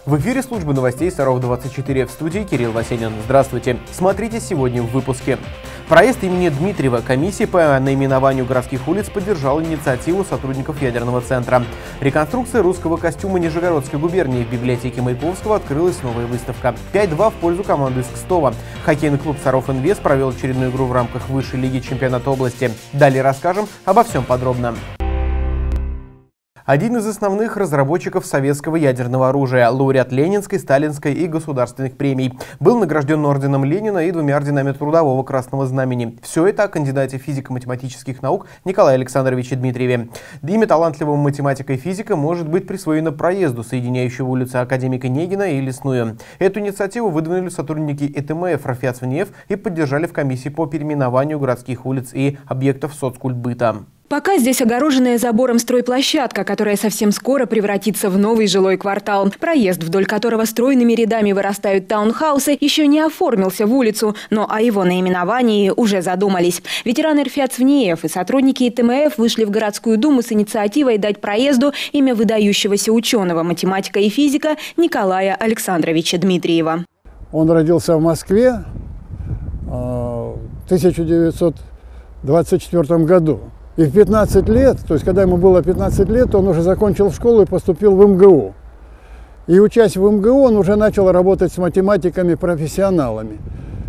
В эфире службы новостей Саров-24, в студии Кирилл Васенин. Здравствуйте. Смотрите сегодня в выпуске. Проезд имени Дмитриева. Комиссия по наименованию городских улиц поддержала инициативу сотрудников ядерного центра. Реконструкция русского костюма Нижегородской губернии. В библиотеке Маяковского открылась новая выставка. 5-2 в пользу команды из Кстова. Хоккейный клуб «Саров-Инвест» провел очередную игру в рамках высшей лиги чемпионата области. Далее расскажем обо всем подробно. Один из основных разработчиков советского ядерного оружия, лауреат Ленинской, Сталинской и государственных премий, был награжден орденом Ленина и 2 орденами Трудового Красного Знамени. Все это о кандидате физико-математических наук Николае Александровиче Дмитриеве. Имя талантливого математика и физика может быть присвоено проезду, соединяющего улицы Академика Негина и Лесную. Эту инициативу выдвинули сотрудники ЭТМФ Рафиат Свинеев и поддержали в комиссии по переименованию городских улиц и объектов соцкультбыта. Пока здесь огороженная забором стройплощадка, которая совсем скоро превратится в новый жилой квартал. Проезд, вдоль которого стройными рядами вырастают таунхаусы, еще не оформился в улицу, но о его наименовании уже задумались. Ветераны Рафиат Свинеев и сотрудники ИТМФ вышли в городскую думу с инициативой дать проезду имя выдающегося ученого, математика и физика Николая Александровича Дмитриева. Он родился в Москве в 1924 году. И в 15 лет, то есть когда ему было 15 лет, он уже закончил школу и поступил в МГУ. И учась в МГУ, он уже начал работать с математиками-профессионалами.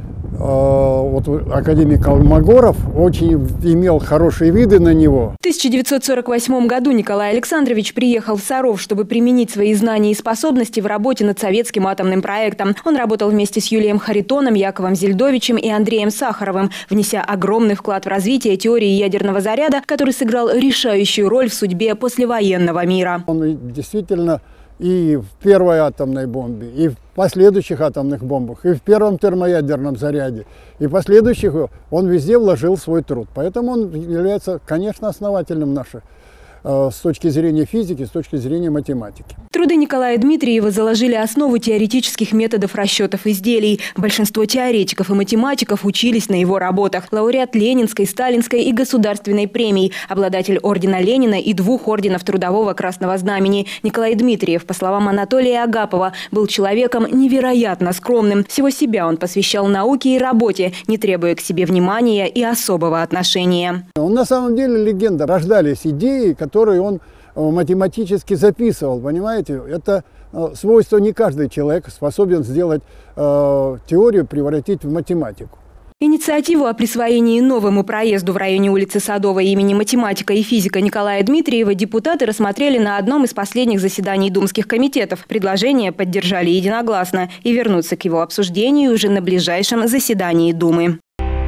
Вот академик Колмогоров очень имел хорошие виды на него. В 1948 году Николай Александрович приехал в Саров, чтобы применить свои знания и способности в работе над советским атомным проектом. Он работал вместе с Юлием Харитоном, Яковом Зельдовичем и Андреем Сахаровым, внеся огромный вклад в развитие теории ядерного заряда, который сыграл решающую роль в судьбе послевоенного мира. Он действительно и в первой атомной бомбе, и в последующих атомных бомбах, и в первом термоядерном заряде, и последующих он везде вложил свой труд. Поэтому он является, конечно, основателем нашей с точки зрения физики, с точки зрения математики. Труды Николая Дмитриева заложили основу теоретических методов расчетов изделий. Большинство теоретиков и математиков учились на его работах. Лауреат Ленинской, Сталинской и государственной премий, обладатель ордена Ленина и 2 орденов Трудового Красного Знамени. Николай Дмитриев, по словам Анатолия Агапова, был человеком невероятно скромным. Всего себя он посвящал науке и работе, не требуя к себе внимания и особого отношения. Он на самом деле легенда. Рождались идеи, которые он математически записывал, понимаете? Это свойство, не каждый человек способен сделать теорию, превратить в математику. Инициативу о присвоении новому проезду в районе улицы Садовой имени математика и физика Николая Дмитриева депутаты рассмотрели на одном из последних заседаний думских комитетов. Предложение поддержали единогласно и вернутся к его обсуждению уже на ближайшем заседании Думы.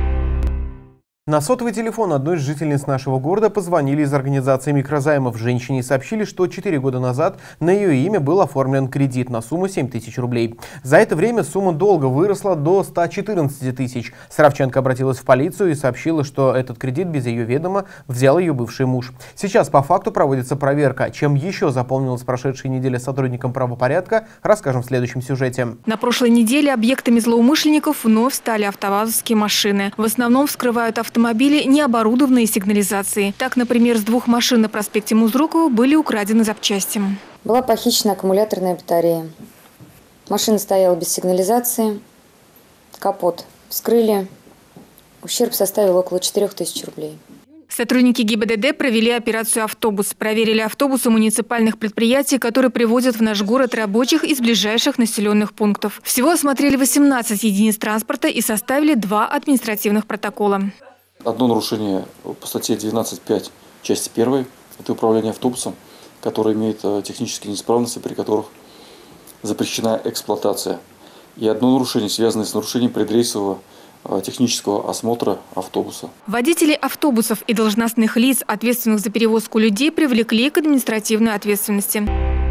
На сотовый телефон одной из жительниц нашего города позвонили из организации микрозаймов женщине и сообщили, что 4 года назад на ее имя был оформлен кредит на сумму 7 тысяч рублей. За это время сумма долга выросла до 114 тысяч. Саровчанка обратилась в полицию и сообщила, что этот кредит без ее ведома взял ее бывший муж. Сейчас по факту проводится проверка. Чем еще заполнилась прошедшая неделя сотрудникам правопорядка, расскажем в следующем сюжете. На прошлой неделе объектами злоумышленников вновь стали автовазовские машины. В основном вскрывают автомобили, не оборудованные сигнализацией. Так, например, с 2 машин на проспекте Музрукова были украдены запчасти. Была похищена аккумуляторная батарея. Машина стояла без сигнализации. Капот вскрыли. Ущерб составил около 4000 рублей. Сотрудники ГИБДД провели операцию «Автобус». Проверили автобусы муниципальных предприятий, которые привозят в наш город рабочих из ближайших населенных пунктов. Всего осмотрели 18 единиц транспорта и составили 2 административных протокола. Одно нарушение по статье 12.5 части 1 – это управление автобусом, который имеет технические неисправности, при которых запрещена эксплуатация. И одно нарушение, связанное с нарушением предрейсового технического осмотра автобуса. Водителей автобусов и должностных лиц, ответственных за перевозку людей, привлекли к административной ответственности.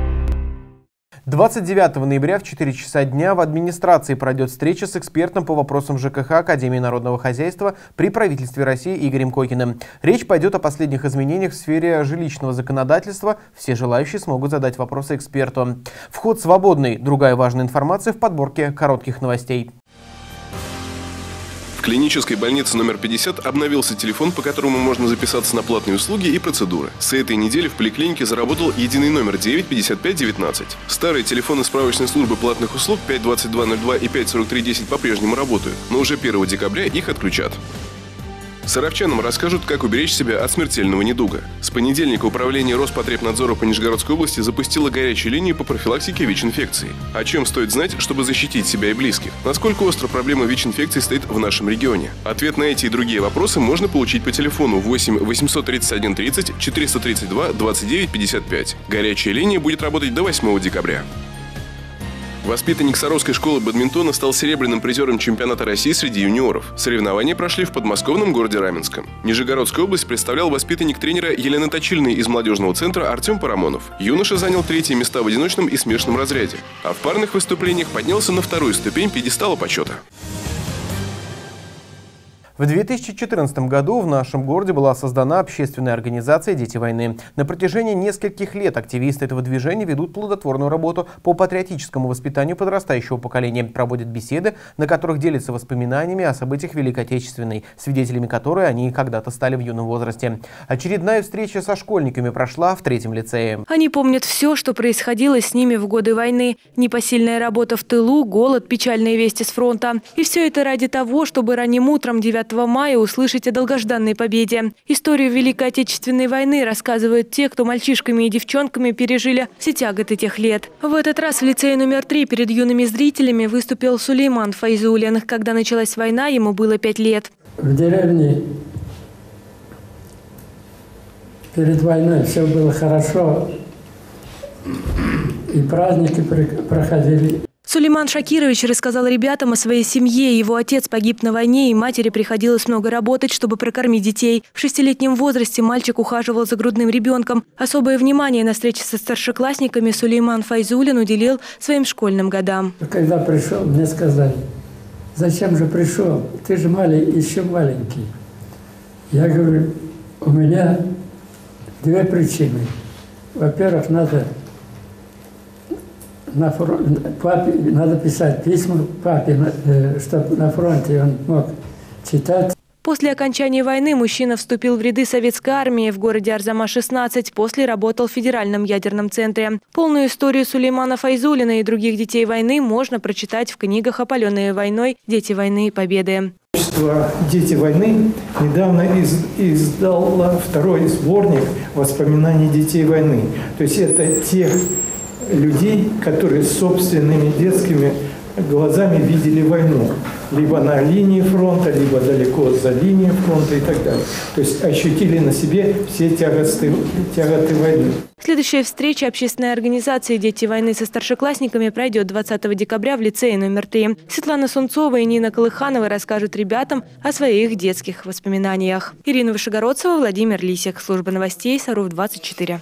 29 ноября в 4 часа дня в администрации пройдет встреча с экспертом по вопросам ЖКХ Академии народного хозяйства при правительстве России Игорем Кокиным. Речь пойдет о последних изменениях в сфере жилищного законодательства. Все желающие смогут задать вопросы эксперту. Вход свободный. Другая важная информация в подборке коротких новостей. В клинической больнице номер 50 обновился телефон, по которому можно записаться на платные услуги и процедуры. С этой недели в поликлинике заработал единый номер 9 55 19. Старые телефоны справочной службы платных услуг 52202 и 54310 по-прежнему работают, но уже 1 декабря их отключат. Саровчанам расскажут, как уберечь себя от смертельного недуга. С понедельника Управление Роспотребнадзора по Нижегородской области запустило горячую линию по профилактике ВИЧ-инфекции. О чем стоит знать, чтобы защитить себя и близких? Насколько остро проблема ВИЧ-инфекции стоит в нашем регионе? Ответ на эти и другие вопросы можно получить по телефону 8 831 30 432 29 55. Горячая линия будет работать до 8 декабря. Воспитанник Саровской школы бадминтона стал серебряным призером чемпионата России среди юниоров. Соревнования прошли в подмосковном городе Раменском. Нижегородскую область представлял воспитанник тренера Елены Точильной из молодежного центра Артем Парамонов. Юноша занял 3-е места в одиночном и смешанном разряде, а в парных выступлениях поднялся на 2-ю ступень пьедестала почета. В 2014 году в нашем городе была создана общественная организация «Дети войны». На протяжении нескольких лет активисты этого движения ведут плодотворную работу по патриотическому воспитанию подрастающего поколения, проводят беседы, на которых делятся воспоминаниями о событиях Великой Отечественной, свидетелями которой они когда-то стали в юном возрасте. Очередная встреча со школьниками прошла в 3-м лицее. Они помнят все, что происходило с ними в годы войны. Непосильная работа в тылу, голод, печальные вести с фронта. И все это ради того, чтобы ранним утром 9 мая услышать о долгожданной победе. Историю Великой Отечественной войны рассказывают те, кто мальчишками и девчонками пережили все тяготы тех лет. В этот раз в лицее номер 3 перед юными зрителями выступил Сулейман Файзулин. Когда началась война, ему было 5 лет. В деревне перед войной все было хорошо, и праздники проходили. Сулейман Шакирович рассказал ребятам о своей семье. Его отец погиб на войне, и матери приходилось много работать, чтобы прокормить детей. В 6-летнем возрасте мальчик ухаживал за грудным ребенком. Особое внимание на встрече со старшеклассниками Сулейман Файзулин уделил своим школьным годам. Когда пришел, мне сказали: зачем же пришел? Ты же еще маленький. Я говорю, у меня 2 причины. Во-первых, надо писать письма папе, чтобы на фронте он мог читать. После окончания войны мужчина вступил в ряды советской армии в городе Арзамас-16. После работал в Федеральном ядерном центре. Полную историю Сулеймана Файзулина и других детей войны можно прочитать в книгах «Опаленные войной», «Дети войны и победы». «Дети войны» недавно издала 2-й сборник воспоминаний детей войны. То есть это тех людей, которые собственными детскими глазами видели войну. Либо на линии фронта, либо далеко за линией фронта и так далее. То есть ощутили на себе все тяготы войны. Следующая встреча общественной организации «Дети войны» со старшеклассниками пройдет 20 декабря в лицее номер 3. Светлана Сунцова и Нина Колыханова расскажут ребятам о своих детских воспоминаниях. Ирина Вышегородцева, Владимир Лисик. Служба новостей Саров-24.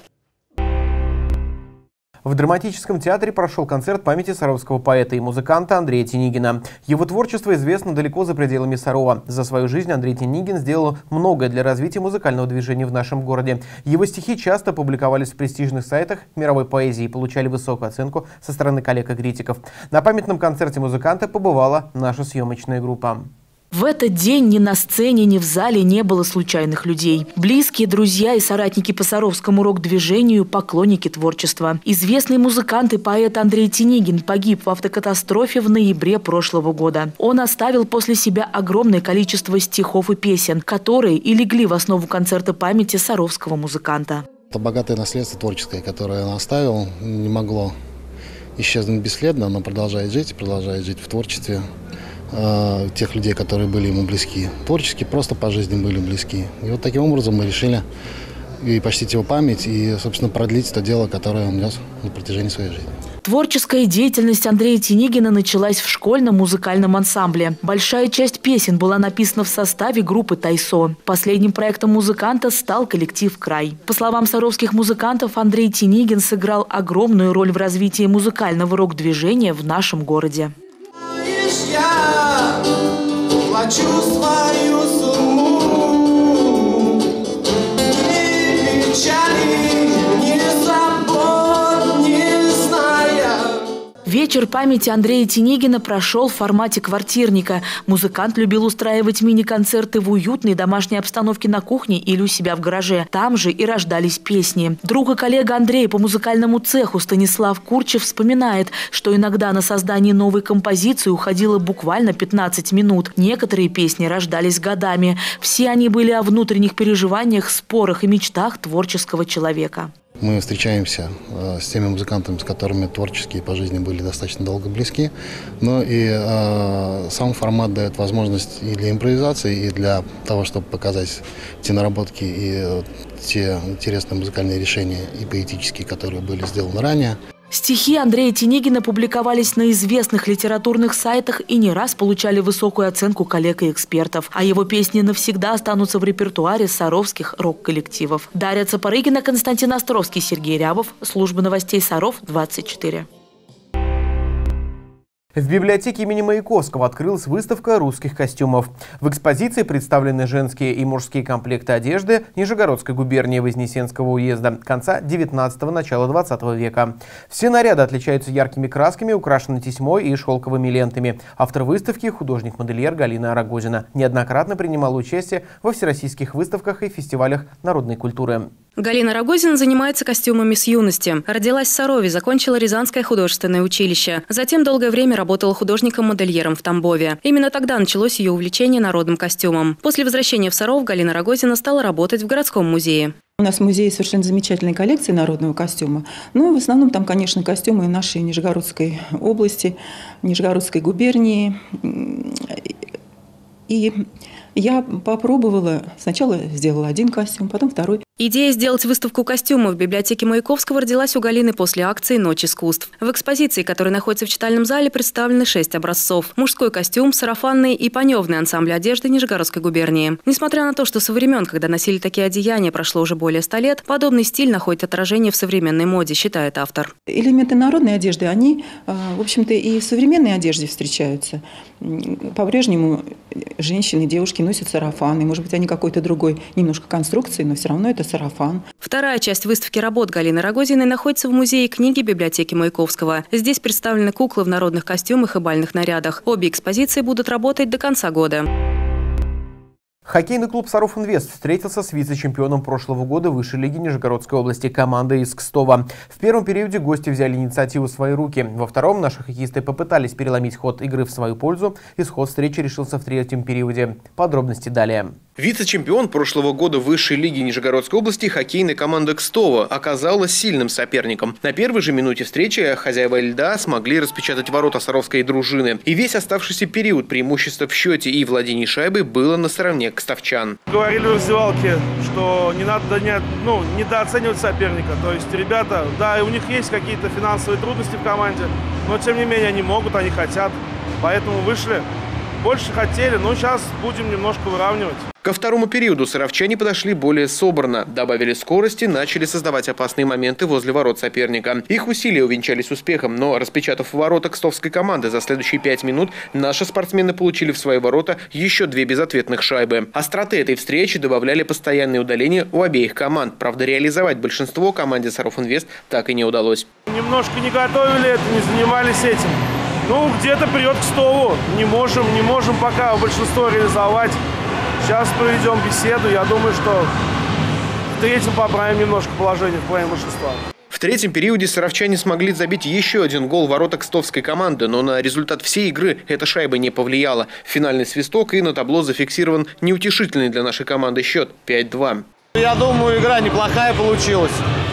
В драматическом театре прошел концерт памяти саровского поэта и музыканта Андрея Тинигина. Его творчество известно далеко за пределами Сарова. За свою жизнь Андрей Тинигин сделал многое для развития музыкального движения в нашем городе. Его стихи часто публиковались в престижных сайтах мировой поэзии и получали высокую оценку со стороны коллег и критиков. На памятном концерте музыканта побывала наша съемочная группа. В этот день ни на сцене, ни в зале не было случайных людей. Близкие, друзья и соратники по саровскому рок-движению, поклонники творчества. Известный музыкант и поэт Андрей Тинигин погиб в автокатастрофе в ноябре прошлого года. Он оставил после себя огромное количество стихов и песен, которые и легли в основу концерта памяти саровского музыканта. Это богатое наследство творческое, которое он оставил, не могло исчезнуть бесследно. Оно продолжает жить в творчестве тех людей, которые были ему близки. Творчески просто по жизни были близки. И вот таким образом мы решили и почтить его память, и, собственно, продлить то дело, которое он нес на протяжении своей жизни. Творческая деятельность Андрея Тинигина началась в школьном музыкальном ансамбле. Большая часть песен была написана в составе группы «Тайсо». Последним проектом музыканта стал коллектив «Край». По словам саровских музыкантов, Андрей Тинигин сыграл огромную роль в развитии музыкального рок-движения в нашем городе. Я плачу свою сумму, ни печали, ни забот, не зная. Вечер памяти Андрея Тинегина прошел в формате квартирника. Музыкант любил устраивать мини-концерты в уютной домашней обстановке на кухне или у себя в гараже. Там же и рождались песни. Друг и коллега Андрея по музыкальному цеху Станислав Курчев вспоминает, что иногда на создание новой композиции уходило буквально 15 минут. Некоторые песни рождались годами. Все они были о внутренних переживаниях, спорах и мечтах творческого человека. Мы встречаемся с теми музыкантами, с которыми творческие по жизни были достаточно долго близки. Но и сам формат дает возможность и для импровизации, и для того, чтобы показать те наработки и те интересные музыкальные решения и поэтические, которые были сделаны ранее. Стихи Андрея Тинегина публиковались на известных литературных сайтах и не раз получали высокую оценку коллег и экспертов. А его песни навсегда останутся в репертуаре саровских рок-коллективов. Дарья Цапарыгина, Константин Островский, Сергей Рябов. Служба новостей Саров, 24. В библиотеке имени Маяковского открылась выставка русских костюмов. В экспозиции представлены женские и мужские комплекты одежды Нижегородской губернии Вознесенского уезда конца 19-го, начала 20 века. Все наряды отличаются яркими красками, украшены тесьмой и шелковыми лентами. Автор выставки – художник-модельер Галина Рогозина. Неоднократно принимала участие во всероссийских выставках и фестивалях народной культуры. Галина Рогозина занимается костюмами с юности. Родилась в Сарове, закончила Рязанское художественное училище. Затем долгое время работала художником-модельером в Тамбове. Именно тогда началось ее увлечение народным костюмом. После возвращения в Саров Галина Рогозина стала работать в городском музее. У нас в музее совершенно замечательные коллекции народного костюма. Ну, в основном там, конечно, костюмы нашей Нижегородской области, Нижегородской губернии. И я попробовала, сначала сделала один костюм, потом второй. Идея сделать выставку костюмов в библиотеке Маяковского родилась у Галины после акции «Ночь искусств». В экспозиции, которая находится в читальном зале, представлены 6 образцов. Мужской костюм, сарафанный и паневный ансамбль одежды Нижегородской губернии. Несмотря на то, что со времен, когда носили такие одеяния, прошло уже более 100 лет, подобный стиль находит отражение в современной моде, считает автор. Элементы народной одежды, они, в общем-то, и в современной одежде встречаются. По-прежнему женщины, девушки носят сарафаны. Может быть, они какой-то другой немножко конструкции, но все равно это сарафан. Вторая часть выставки работ Галины Рогозиной находится в музее книги библиотеки Маяковского. Здесь представлены куклы в народных костюмах и бальных нарядах. Обе экспозиции будут работать до конца года. Хоккейный клуб «Саров Инвест» встретился с вице-чемпионом прошлого года высшей лиги Нижегородской области командой из Кстова. В первом периоде гости взяли инициативу в свои руки. Во втором наши хоккеисты попытались переломить ход игры в свою пользу. Исход встречи решился в третьем периоде. Подробности далее. Вице-чемпион прошлого года высшей лиги Нижегородской области хоккейная команда Кстова оказалась сильным соперником. На первой же минуте встречи хозяева льда смогли распечатать ворота саровской дружины. И весь оставшийся период преимущества в счете и владении шайбой было на стороне кстовчан. Говорили в раздевалке, что не надо недооценивать соперника. То есть ребята, да, у них есть какие-то финансовые трудности в команде, но тем не менее они могут, они хотят. Поэтому вышли. Больше хотели, но сейчас будем немножко выравнивать. Ко второму периоду саровчане подошли более собранно, добавили скорости, начали создавать опасные моменты возле ворот соперника. Их усилия увенчались успехом, но распечатав ворота кстовской команды за следующие 5 минут, наши спортсмены получили в свои ворота еще 2 безответных шайбы. Остроты этой встречи добавляли постоянные удаления у обеих команд. Правда, реализовать большинство команде «Саров Инвест» так и не удалось. Немножко не готовили это, не занимались этим. Ну, где-то придет к Кстову. Не можем пока большинство реализовать. Сейчас проведем беседу. Я думаю, что в третьем поправим немножко положение в плане большинства. В третьем периоде саровчане смогли забить еще один гол в ворота кстовской команды, но на результат всей игры эта шайба не повлияла. Финальный свисток, и на табло зафиксирован неутешительный для нашей команды счет 5-2. Я думаю, игра неплохая получилась.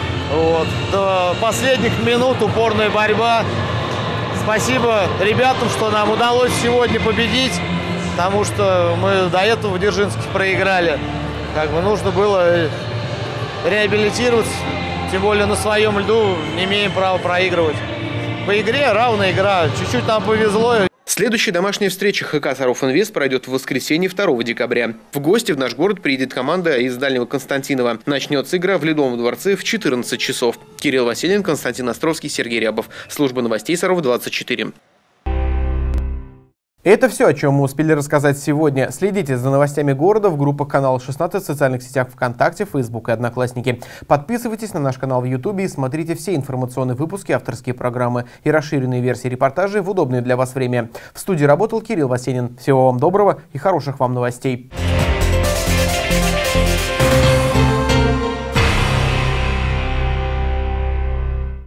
До последних минут упорная борьба. Спасибо ребятам, что нам удалось сегодня победить, потому что мы до этого в Дзержинске проиграли. Нужно было реабилитироваться, тем более на своем льду не имеем права проигрывать. По игре равная игра, чуть-чуть нам повезло. Следующая домашняя встреча ХК «Саров Инвест» пройдет в воскресенье 2 декабря. В гости в наш город приедет команда из Дальнего Константинова. Начнется игра в Ледовом дворце в 14 часов. Кирилл Василин, Константин Островский, Сергей Рябов. Служба новостей Саров 24. Это все, о чем мы успели рассказать сегодня. Следите за новостями города в группах канала 16 в социальных сетях ВКонтакте, Фейсбук и Одноклассники. Подписывайтесь на наш канал в Ютубе и смотрите все информационные выпуски, авторские программы и расширенные версии репортажей в удобное для вас время. В студии работал Кирилл Васенин. Всего вам доброго и хороших вам новостей.